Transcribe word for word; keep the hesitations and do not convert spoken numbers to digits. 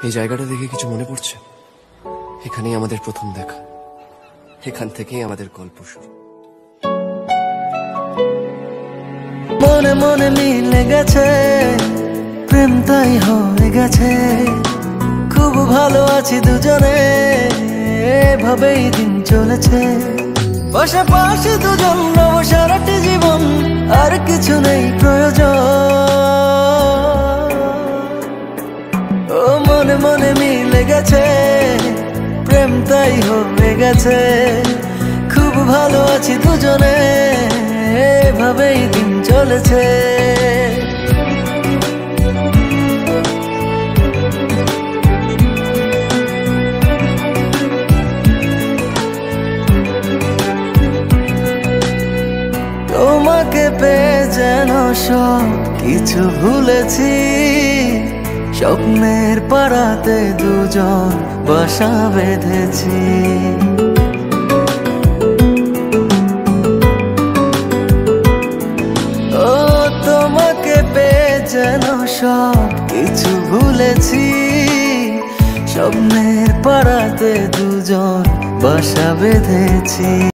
এই জায়গাটা দেখে কিছু মনে পড়ছে? এখানেই আমাদের প্রথম দেখা, এখান থেকেই আমাদের গল্প শুরু। মনে মনে মিলে গেছে, প্রেম তাই হয়ে গেছে। খুব ভালো আছি দুজনে, এভাবেই দিন চলেছে। পাশাপাশি দুজন রব সারাটি জীবন, আর কিছু নেই প্রয়োজন। ও মনে মনে মিলে গেছে, প্রেম তাই হয়ে গেছে। খুব ভালো আছি দুজনে, এভাবেই দিন চলেছে। তোমাকে পেয়ে যেন সব কিছু ভুলেছি। স্বপ্নের পাড়াতে দুজন বাসা বেঁধেছি। ও তোমাকে পেয়ে যেন সব কিছু ভুলেছি। স্বপ্নের পাড়াতে দুজন বাসা বেঁধেছি।